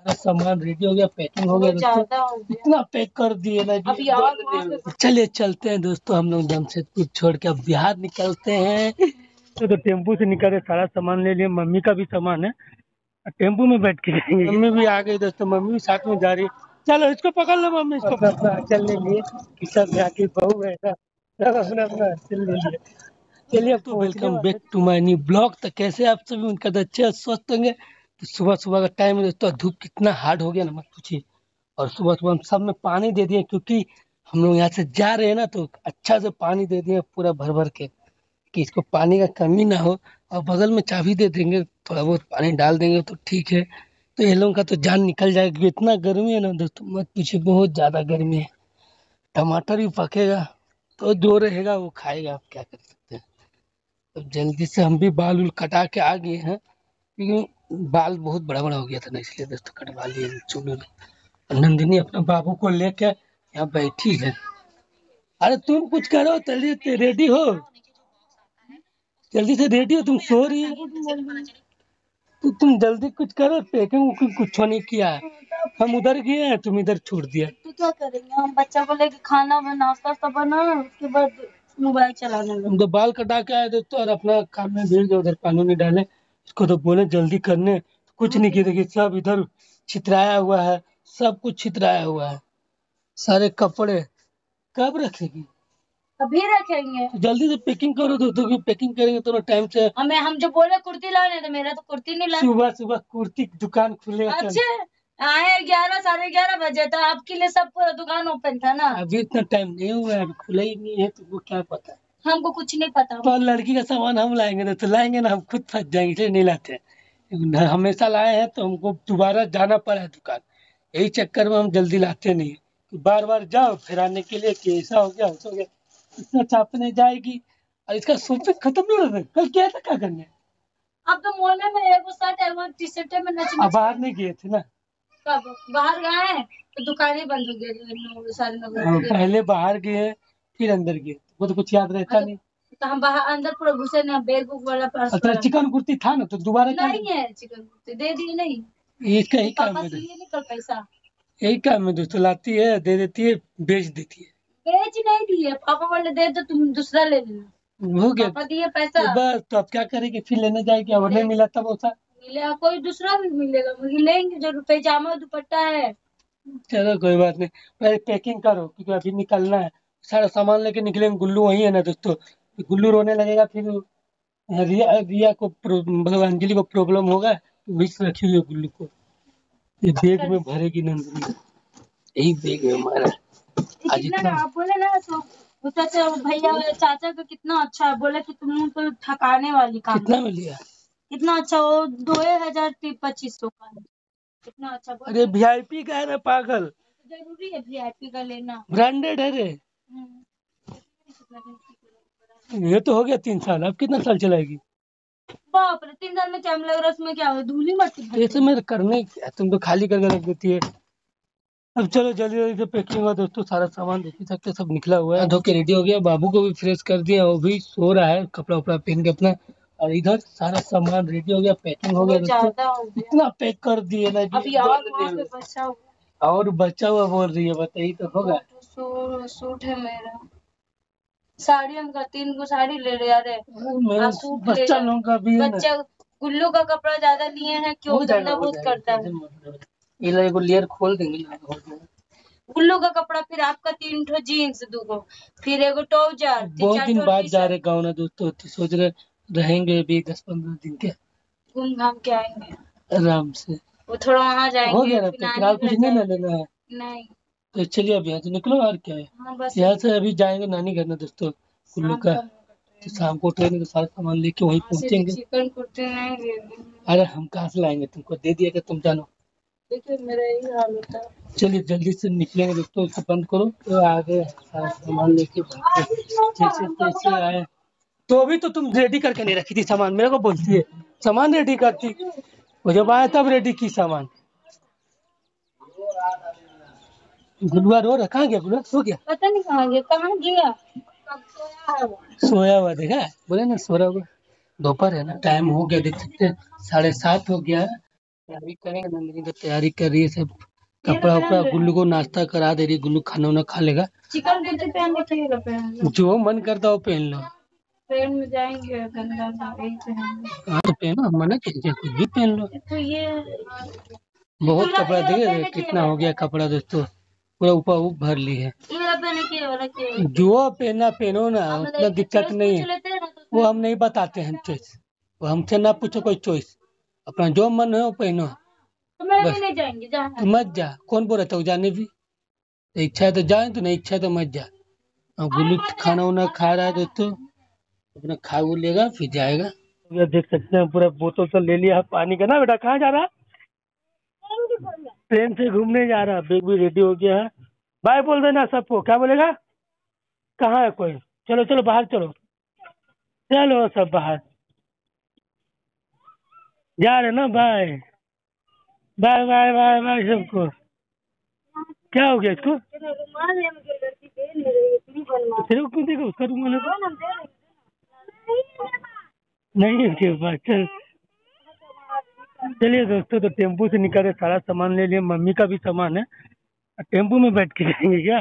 सामान रेडी हो गया, पैकिंग हो गया दोस्तों। इतना पैक कर दिए ना कि चलिए चलते हैं दोस्तों, हम लोग जमशेदपुर छोड़ के अब बिहार निकलते हैं। तो टेम्पू से निकल के सारा सामान ले लिए, मम्मी का भी सामान है, टेम्पू में बैठ के जाएंगे। मम्मी भी आ गई दोस्तों, मम्मी भी साथ में जा रही है। चलो इसको पकड़ लो मम्मी, इसको अपना चलने लिए कि सब यहाँ की बहू है ना, सब अपना अपना चल लिए। चलिए तो welcome back to my new blog. तो कैसे आप सभी उनका अच्छे स्वस्थ होंगे। तो सुबह सुबह का टाइम है दोस्तों, धूप कितना हार्ड हो गया ना मत पूछिए। और सुबह सुबह हम सब में पानी दे दिए, क्योंकि हम लोग यहाँ से जा रहे हैं ना, तो अच्छा से पानी दे दिए पूरा भर भर के, कि इसको पानी का कमी ना हो। और बगल में चाबी दे देंगे, थोड़ा बहुत पानी डाल देंगे तो ठीक है। तो ये लोगों का तो जान निकल जाएगी, इतना गर्मी है ना दोस्तों मत पूछिए, बहुत ज़्यादा गर्मी है। टमाटर भी पकेगा तो जो रहेगा वो खाएगा, आप क्या कर सकते हैं। तो जल्दी से हम भी बाल उल कटा के आ गए हैं, क्योंकि बाल बहुत बड़ा बड़ा हो गया था ना, इसलिए दोस्तों कटवा लिए चूल। और नंदिनी अपने बाबू को लेके यहाँ बैठी है। अरे तुम कुछ करो, जल्दी रेडी हो, जल्दी से रेडी हो, तुम सो रही हो। तो तुम जल्दी कुछ करो, पैकिंग कुछ नहीं किया है। हम उधर गए हैं, तुम इधर छोड़ दिया। तो क्या करेंगे, हम बच्चा को लेके खाना नाश्ता सब बनाए, उसके बाद मोबाइल चलाने लगे। हम तो बाल कटा के आए दोस्तों, और अपना काम में भीड़ गए, उधर पानी नहीं डाले। इसको तो बोले जल्दी करने, कुछ नहीं किया। देखिए सब इधर छितराया हुआ है, सब कुछ छितराया हुआ है, सारे कपड़े कब रखेगी। अभी रखेंगे। तो जल्दी से पैकिंग करो दोस्तों, की पैकिंग करेंगे तो टाइम से। हम जो बोले कुर्ती लाने, तो मेरा तो कुर्ती नहीं ला। सुबह सुबह कुर्ती दुकान खुलेगा। अच्छा आए 11 11:30 बजे, तो आपके लिए सब पूरा दुकान ओपन था ना। अभी इतना टाइम नहीं हुआ है, अभी खुला ही नहीं है, तुमको क्या पता है। हमको कुछ नहीं पता। तो लड़की का सामान हम लाएंगे तो लाएंगे ना, हम खुद फंस जाएंगे, इसलिए नहीं लाते हैं। हमेशा लाए हैं तो हमको दोबारा जाना पड़ा है दुकान, यही चक्कर में हम जल्दी लाते नहीं है। तो बार बार जाओ फिर आने के लिए कि ऐसा हो गया वैसा हो गया, इतना चापने जाएगी। और इसका शॉपिंग खत्म नहीं हो रहा है, कल क्या था क्या करने। अब तो मोहल्ले में एगो शर्ट है, वो टी शर्ट में नच। अब बाहर नहीं गए थे ना, कब बाहर गए तो दुकानें बंद हो गई सारे लोग। पहले बाहर गए फिर अंदर गए, वो तो कुछ याद रहता नहीं। तो हम बाहर अंदर पूरा घुसे ना, बैग बुक वाला पर्स। अच्छा चिकन कुर्ती था ना, तो दोबारा नहीं है चिकन कुर्ती, दे दिए नहीं। इसका ही काम है, निकल पैसा यही काम है दोस्तों, लाती है दे देती है बेच देती है। बेच नहीं दिए, पापा बोले दे दो, तुम दूसरा ले लेना। हो गया, पापा दिए पैसा बस तो अब क्या करेगी, फिर लेने जाएगी, और नहीं मिला तब वैसा मिलेगा, कोई दूसरा भी मिलेगा, मुझे लेंगे जरूर। पैजामा दुपट्टा है। चलो कोई बात नहीं, पहले पैकिंग करो क्योंकि अभी निकलना है। सारा सामान लेके निकलेंगे, गुल्लू वही है ना दोस्तों, गुल्लू रोने लगेगा फिर। रिया को मतलब अंजलि को प्रॉब्लम होगा, तो विष रखी हुई है गुल्लू को, ये बैग में भरेगी नंदनी, यही बैग में हमारा। आज इतना आप बोले ना, तो चाचा भैया चाचा का कितना अच्छा है, बोले कि तुम तो थकाने वाली काम। कितना में लिया, कितना अच्छा, वो 2,025 का है। कितना अच्छा। अरे वीआईपी का है ना पागल, जरूरी है वीआईपी का लेना, ब्रांडेड है रे। ये तो हो गया 3 साल, अब कितना साल चलाएगी। बाप रे, 3 साल में टाइम लग रहा है, उसमें क्या है, धूली मट्टी। ऐसे मेरे करने क्या, तुम तो खाली करके रख देती है। अब चलो जल्दी जल्दी से पैकिंग हुआ दोस्तों, सारा सामान देख ही सकते सब निकला हुआ है। धो के रेडी हो गया, बाबू को भी फ्रेश कर दिया, वो भी सो रहा है कपड़ा उपड़ा पहन के अपना। और इधर सारा सामान रेडी हो गया, पैकिंग हो गया दोस्तों, इतना पैक कर दिए ना कि और बचा हुआ बोल रही है, बताइए तो होगा। सूट है मेरा, साड़ी हमका 3 गो साड़ी ले रहे यार, बच्चा लोगों का भी है ना। बच्चा गुल्लू का कपड़ा ज्यादा लिए हैं, क्यों धंधा बहुत करता है। ये एगो लेयर खोल देंगे ना, गुल्लू का कपड़ा, फिर आपका 3 ठो जीन्स 2 गो, फिर एगो ट्राउजर। बहुत दिन बाद जा रहे गाँव ना दोस्तों, तो सोच रहे रहेंगे भी 10-15 दिन के, घूम घाम के आएंगे आराम से। वो थोड़ा वहाँ जाएंगे। हो गया ना, तो फिलहाल कुछ नहीं ना लेना है। नहीं तो चलिए अब यहाँ से निकलो, और क्या है। हाँ, बस यहाँ से अभी जाएंगे नानी घर ना दोस्तों कुल्लू का, तो शाम को ट्रेन का सारा सामान लेके वहीं पहुँचेंगे। चिकन कुर्ती नहीं ले। अरे हम कहाँ से लाएंगे, तुमको दे दिया कि तुम जानो। देखिए मेरा यही हाल होता है। चलिए जल्दी से निकलेंगे दोस्तों, इसको बंद करो तो आगे सारा सामान लेके जैसे तैसे आए। तो अभी तो तुम रेडी करके नहीं रखी थी सामान, मेरे को बोलती है सामान रेडी करती, वो जब आया तब रेडी की सामान। गुलुआ रो रहा, कहाँ गया गुलुआ, सो गया, पता नहीं कहाँ गया, कहाँ गया। सोया हुआ देखा, बोले ना सो रहा होगा। दोपहर है ना, टाइम हो गया, देख सकते 7:30 हो गया है। तैयारी करेंगे, नंदिनी तो तैयारी कर रही है सब, कपड़ा उपड़ा। गुल्लू को नाश्ता करा दे रही है, गुल्लू खाना वाना खा लेगा। चिकन कुर्ती पहन के खेलेगा, पहन लो। जो मन करता हो पहन लो। ट्रेन में जाएंगे गंदा सा वही पहनेंगे। हाँ तो पहनो, हम मना कीजिए, कुछ भी पहन लो। तो ये बहुत कपड़ा देखिए कितना हो गया कपड़ा दोस्तों, पूरा ऊपर भर ली है। ये वाला पहने के, ये वाला के। जो पहनना पहनो ना, उतना दिक्कत नहीं है। वो हम नहीं बताते हैं चॉइस, वो हमसे ना पूछो कोई चॉइस, अपना जो मन है वो पहनो। तो मैं भी बस नहीं जाएंगे, तो मत जा, कौन बोल रहा था जाने भी, तो इच्छा है तो जाए, तो नहीं इच्छा है तो मत जा। और गुल्लू खाना वाना खा रहा है दोस्तों, अपना खा वो लेगा फिर जाएगा। ये देख सकते हैं पूरा बोतल तो ले लिया है पानी का ना। बेटा कहाँ जा रहा है? ट्रेन से घूमने जा रहा है, बैग भी रेडी हो गया है। बाय बोल देना सबको। क्या बोलेगा? कहाँ है कोई? चलो चलो बाहर चलो, चलो सब बाहर जा रहे ना। Bye bye bye bye bye सबको। क्या हो गया इसको? तेरे को क्यों देखो, उसका रुमाल है तो? नहीं है उसके पास। चल चलिए दोस्तों, तो टेम्पू से निकल के सारा सामान ले लिए, मम्मी का भी सामान है। टेम्पू में बैठ के जाएंगे क्या?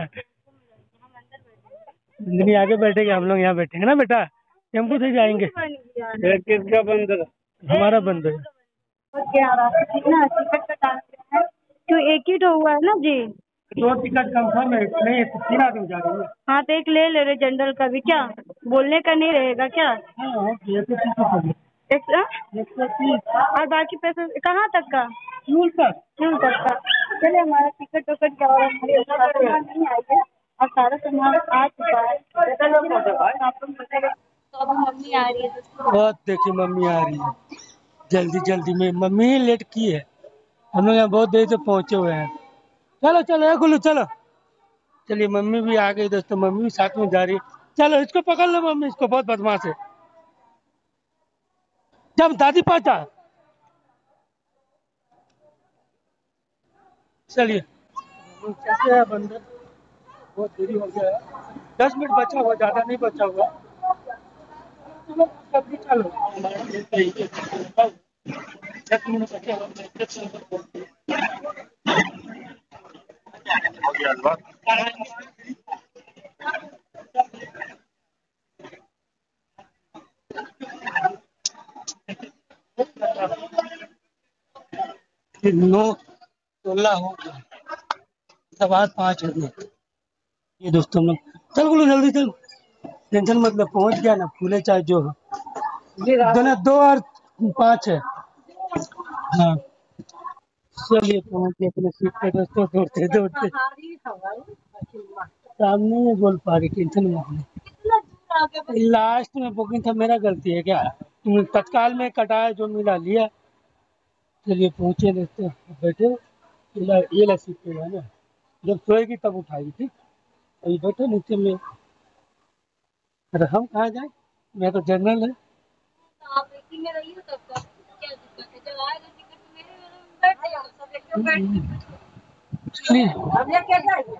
नंदिनी आगे बैठेगी, हम लोग यहाँ बैठेंगे ना बेटा। टेम्पू से जाएंगे। किसका बंद है? हमारा बंद है। कितना टिकट कटा है? तो एक ही तो हुआ है ना जी। 2 टिकट कंफर्म है, नहीं तो 3 आदमी जा रहे हैं। हाँ तो एक ले ले रहे जनरल का भी, क्या बोलने का नहीं रहेगा क्या? हाँ, ये तो ठीक है। 130 और बाकी पैसे कहाँ तक का? फ्यूल तक का। चलिए हमारा टिकट उकट क्या, और हमारे सामान नहीं आई है और सारा सामान आ चुका है। तो अब मम्मी आ रही है तो बहुत देखिए मम्मी आ रही है जल्दी जल्दी में। मम्मी लेट की है, हम लोग यहाँ बहुत देर से पहुँचे हुए हैं। चलो चलो ए गुल्लू चलो। चलिए मम्मी भी आ गई दोस्तों, मम्मी भी साथ में जा रही है। चलो इसको पकड़ लो मम्मी, इसको बहुत बदमाश है। जब दादी पाचा। चलिए कैसे है बंदर, बहुत देरी हो गया है, 10 मिनट बचा हुआ, ज्यादा नहीं बचा हुआ। चलो सब्जी चलो 10 मिनट बचा हुआ। फिर 9:16 हो गया, सब आज 5 हो गए। ये दोस्तों हम लोग, चल बोलो जल्दी चल, टेंशन मतलब पहुंच गया ना, फूले चाहे जो हो। दोनों 2 और 5 है। हाँ चलिए पहुंच गए अपने सीट पे दोस्तों, दौड़ते दौड़ते। सामने ही बोल पा रही, टेंशन मत ले। लास्ट में बुकिंग था, मेरा गलती है क्या? तुम तत्काल में कटाया, जो मिला लिया। चलिए पहुंचे दोस्तों, बैठे। ये ला सीट पे है ना, जब सोएगी तब उठाएगी, ठीक। अभी बैठो नीचे में। अरे हम कहाँ जाए, मैं तो जनरल है। आप एक में रहिए तब तक, क्या दिक्कत है? जब आएगा टिकट मेरे वाले में बैठ जाएगा, सब एक में बैठ के। चलिए अब ये क्या जाएगा?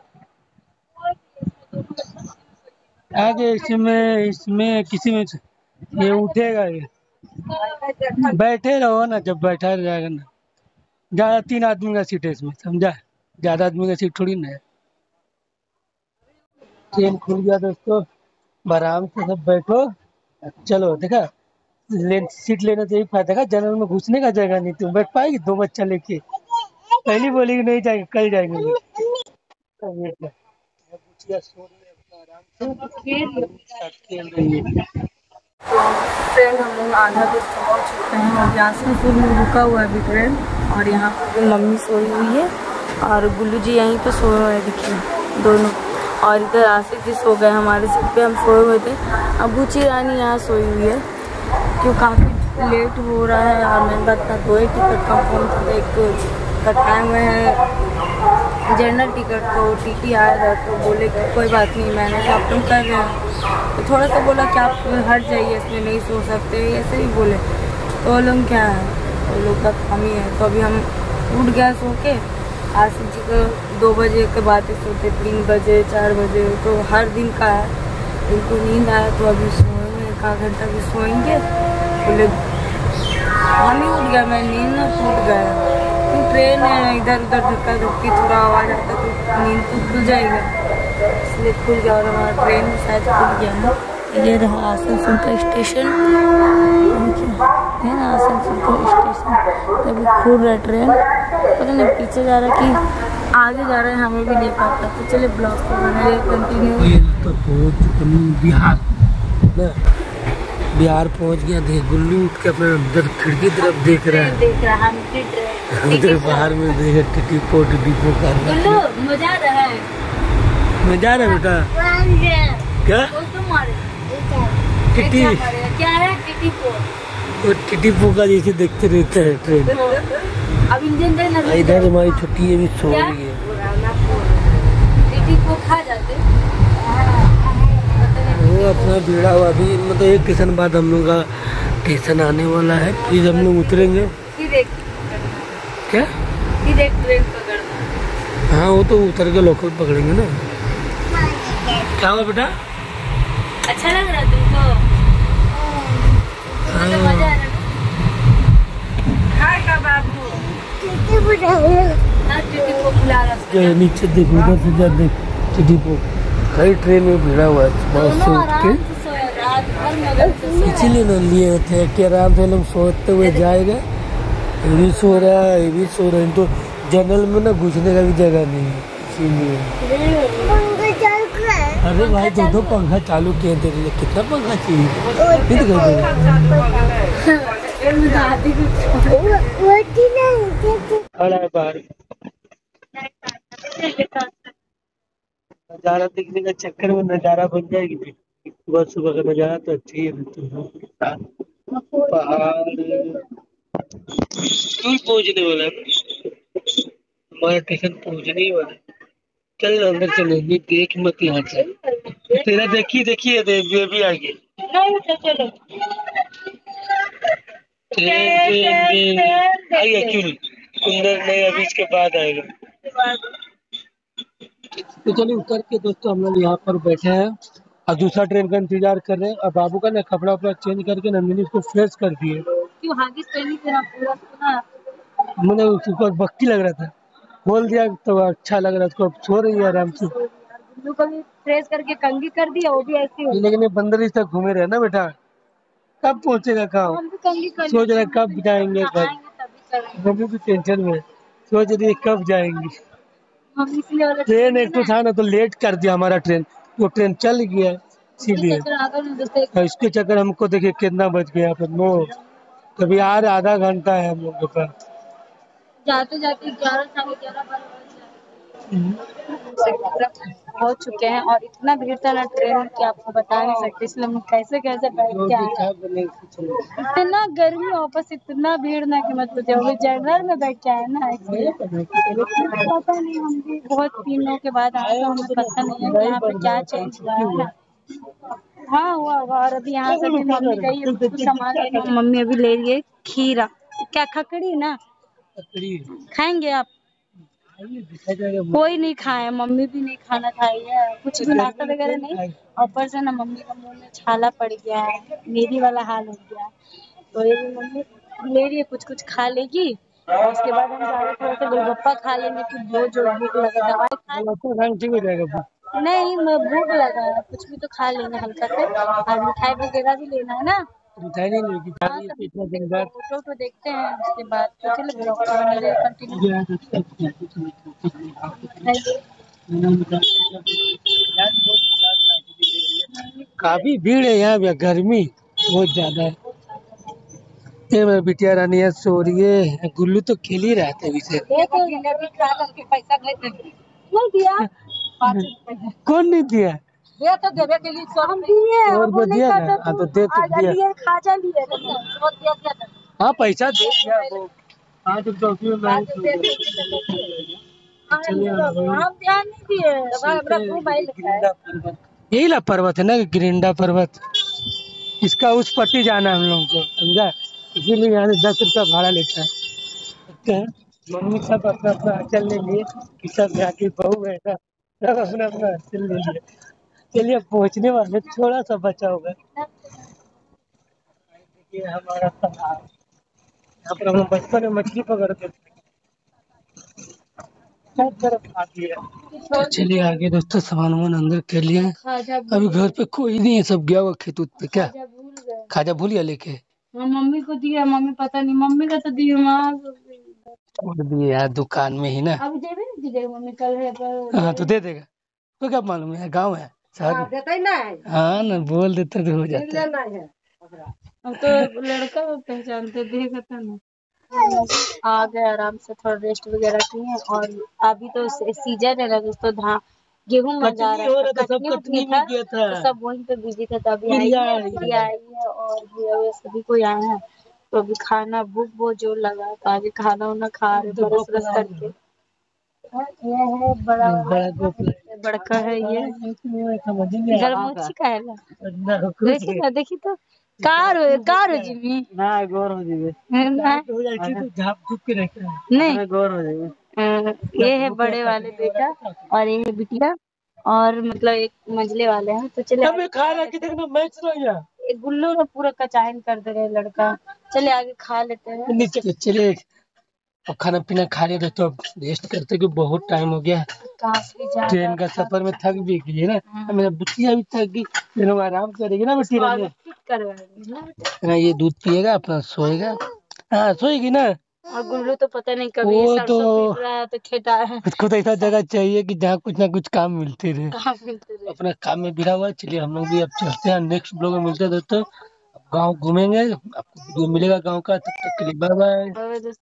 आगे इसमें किसी में ये उठेगा, ये बैठे रहो ना, जब बैठा जाएगा ना। ज्यादा 3 आदमी का सीट है इसमें, समझा? ज्यादा आदमी का सीट थोड़ी ना है। ट्रेन खुल गया दोस्तों, आराम से सब बैठो। चलो देखा, सीट लेने से यही फायदा है, जनरल में घुसने का जगह नहीं, तुम बैठ पाएगी 2 बच्चा लेके? पहली बोलेगी नहीं जाएंगे, कल जाएंगे। खेल रही है। ट्रेन हम लोग आधा दूर पहुँच चुके हैं और यासीनपुर में रुका हुआ है अभी ट्रेन। और यहाँ पर मम्मी सोई हुई है और गुल्लू जी यहीं पे सोए हुए हैं, देखिए दोनों। और इधर आसिफ जी सो गए हमारे सीट पे, हम सोए हुए थे। अब बुची रानी यहाँ सोई हुई है, क्यों काफ़ी लेट हो रहा है। और मैंने बता 2 ही टिकट कंफर्म था, एक कटाए हुए हैं जनरल टिकट, तो टीटी आया था तो बोले कि कोई बात नहीं, मैंने आप तुम कर रहे हैं, तो थोड़ा सा बोला कि आप हट जाइए, इसमें नहीं सो सकते, ऐसे ही बोले। तो वो लोग क्या है, वो लोग का काम ही है। तो अभी हम उठ गया सो के। आसिफ जी को 2 बजे के बाद सोते, 3 बजे 4 बजे, तो हर दिन का है। इनको नींद आया तो अभी सोएंगे, 1 घंटा भी सोएंगे। बोले हम ही उठ गया, मैं नींद ना टूट गया। ट्रेन इधर उधर धक्का धक्की थोड़ा आवाज आता तो नींद तो खुल जाएगा, इसलिए खुल गया। और हमारा ट्रेन शायद खुल गया है। ये रहा आसनसोल का स्टेशन, है ना आसनसोल का स्टेशन। तो अभी खुल रहा है ट्रेन, पता नहीं पीछे जा रहा है कि आगे जा रहे हैं, हमें भी नहीं पता। तो चलिए ब्लॉग को बनाइए कंटिन्यू। तो पहुँच चुके बिहार ना, बिहार पहुँच गया। देख गुल्लू उठ के अपने अंदर खिड़की तरफ देख रहा है, उधर बाहर में देखे टिटी डिपो का। मजा आ रहा है, मजा आ रहा है बेटा। क्या टिटी क्या है टिटी पो? वो टिटी पो का जैसे देखते रहते हैं ट्रेन। अब इंजन इधर हमारी छुट्टी है भी सो रही है। टिटी पो खा जाते वो अपना भीड़ा हुआ। अभी मतलब एक स्टेशन बाद हम लोग का स्टेशन आने वाला है, फिर हम लोग उतरेंगे। क्या ट्रेन पकड़ना? हाँ वो तो उतर के लोकल पकड़ेंगे ना। क्या हुआ बेटा? अच्छा लग रहा है तुमको? मतलब मजा आ रहा है? हाय का बाबू टिटी पो बुला रहा है। नीचे देख, उधर से जा देख टिटी पो कई ट्रेन में भिड़ा हुआ है। इसीलिए ना लिए थे कि आराम से लोग सोते हुए जाएगा। ये भी सो रहा है, ये भी सो रहा है। तो जनरल में ना घुसने का भी जगह नहीं है, इसीलिए। अरे भाई दो पंखा चालू किए तेरे लिए, कितना पंखा चाहिए? नजारा देखने का चक्कर में नजारा बन जाएगी। सुबह सुबह का नजारा तो अच्छा ही है। पहाड़ स्कूल पहुंचने वाला है, हमारा स्टेशन पहुंचने ही वाला है। चल अंदर चले, देख मत यहाँ से। तेरा देखिए देखिए भी आगे आइए, क्यों नहीं अंदर नहीं, अभी इसके बाद आएगा। तो चलिए उतर के दोस्तों हम लोग यहाँ पर बैठे हैं और दूसरा ट्रेन का इंतजार कर रहे हैं। और बाबू का ना कपड़ा वपड़ा चेंज करके नंदिनी उसको फ्रेश कर दिए। मैंने उसको भक्ति लग रहा था, बोल दिया तो अच्छा लग रहा है उसको। सो रही है आराम से। फ्रेश करके कंघी कर दिया, वो भी ऐसी। लेकिन ये बंदर तक घूमे रहे ना बेटा, कब पहुंचेगा काम? सोच रहे कब जाएंगे घर, मम्मी भी टेंशन में सोच रही है कब जाएंगी। ट्रेन एक तो था ना तो लेट कर दिया हमारा ट्रेन, वो ट्रेन चल गया इसीलिए। इसके चक्कर हमको देखिए कितना बच गया पर 9, कभी यार आधा घंटा है हम लोग के पास। जाते जाते 11 हो चुके हैं और इतना भीड़ था ना ट्रेन में कि आपको बता नहीं सकते, इसलिए हम कैसे कैसे बैठ के आए। इतना गर्मी वापस इतना भीड़ ना कि मत पूछो, वो जनरल में बैठ के आए ना, इसलिए पता नहीं। हम भी बहुत दिनों के बाद आए तो हमें पता नहीं है कि यहाँ पे क्या चेंज हुआ है ना। हाँ हुआ होगा। और अभी यहाँ से भी मम्मी गई है कुछ सामान लेने, मम्मी अभी ले रही है खीरा, क्या खकड़ी ना खाएंगे आप? कोई नहीं खाए, मम्मी भी नहीं खाना खाई है, कुछ भी नाश्ता वगैरह नहीं। ऊपर से ना मम्मी का मुंह में छाला पड़ गया है, मेरी वाला हाल हो गया। तो ये भी मम्मी ले रही है, कुछ कुछ खा लेगी और उसके बाद हम जा रहे थोड़ा सा गोलगप्पा खा लेंगे कि बहुत जो भूख लगा। दवाई खा नहीं, मैं भूख लगा है, कुछ भी तो खा लेंगे हल्का से। और मिठाई वगैरह भी लेना है ना, मिठाई नहीं लेगी। फोटो तो देखते हैं उसके बाद। तो चलो ब्लॉग कंटिन्यू। काफी भीड़ है यहाँ पे, गर्मी बहुत ज्यादा है। ये मेरा बिटिया रानी है, सो रही है। गुल्लू तो खेल ही रहा था विषय। नहीं दिया कौन नहीं दिया? तो देवे के लिए हम दिए, और वो दिया ना? हाँ तो दे तो दिया। खाजा लिए हाँ पैसा दे दिया वो 5 रुपये में। हम ध्यान नहीं दिए। यही ला पर्वत है ना, गिरिंडा पर्वत, इसका उस पट्टी जाना है हम लोगों को, समझा? इसीलिए यहाँ से 10 रुपया भाड़ा लेता है। मम्मी सब अपना अपना अचल ले लिए कि सब यहाँ की बहू है ना, सब अपना अपना अचल ले लिए। चलिए पहुँचने वाले, थोड़ा सा बचा होगा। देखिए हमारा तालाब, यहाँ पर हम लोग बचपन में मछली पकड़ते थे। तो चलिए आगे दोस्तों, सामान वामान अंदर कर लिए हैं। अभी घर पे कोई नहीं है, सब गया हुआ खेत उत पे। क्या खाजा भूल गया लेके? मम्मी को दिया, मम्मी पता नहीं, मम्मी का तो दिमाग छोड़ दिए यार, दुकान में ही ना। अब देवे ना दीजिएगा, मम्मी कल है पर हाँ तो दे देगा, तो क्या मालूम है, गाँव है शहर में। देता ही ना है। हाँ ना, बोल देता तो हो जाता है। हम तो लड़का पहचानते, देगा था ना। आ गए आराम से, थोड़ा रेस्ट वगैरह किए। और अभी तो सीजन है ना दोस्तों, धान गेहूं में जा रहा है, कटनी उटनी था तो सब वहीं पे बिजी था। तो अभी आई है और भी सभी कोई आए हैं। तो अभी खाना भूख बहुत जोर लगा, तो आगे खाना वाना खा रहे बरस बरस करके। ये है बड़ा बड़का है ये, गरमुच्छी का है ना, देखिए ना, देखिए तो कार कार हो जीवी ना, गौर हो जीवे झाप झुक के रहता है, नहीं गौर हो जाएगा। ये है बड़े वाले बेटा और ये है बिटिया, और मतलब एक मंझले वाले हैं। तो चले हमें खा रहा कि देखना मैच रह गया, गुल्लू ने पूरा कचाइन कर दे रहे लड़का। चले आगे खा लेते हैं नीचे। चलिए और खाना पीना खा रहे थे तो रेस्ट करते कि बहुत टाइम हो गया। ट्रेन का सफर में थक भी गई है ना, मेरा बुच्चिया भी थक गई। ये लोग आराम करेगी ना बेटी, ना ये दूध पिएगा अपना सोएगा। हाँ सोएगी ना। और गुल्लू तो पता नहीं कभी वो सरसों पीट रहा है तो खेता है। उसको तो ऐसा जगह चाहिए कि जहाँ कुछ ना कुछ काम मिलते रहे, काम मिलते रहे। अपना काम में भिड़ा हुआ है। चलिए हम लोग भी अब चलते हैं, नेक्स्ट ब्लॉग में मिलते हैं दोस्तों। गाँव घूमेंगे, आपको वीडियो मिलेगा गाँव का। तब तक के लिए बाय बाय।